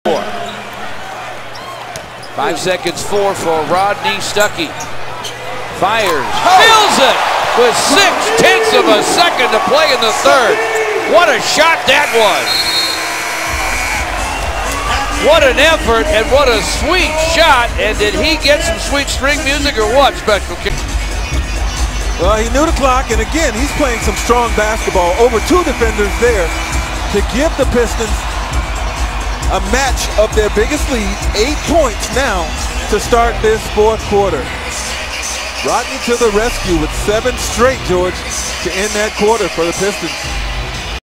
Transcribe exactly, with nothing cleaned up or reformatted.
Five seconds four for Rodney Stuckey. Fires, fills it with six tenths of a second to play in the third. What a shot that was. What an effort and what a sweet shot. And did he get some sweet string music or what, Special K? Well, he knew the clock, and again, he's playing some strong basketball. Over two defenders there to give the Pistons a match of their biggest lead, eight points now to start this fourth quarter. Rodney to the rescue with seven straight, George, to end that quarter for the Pistons.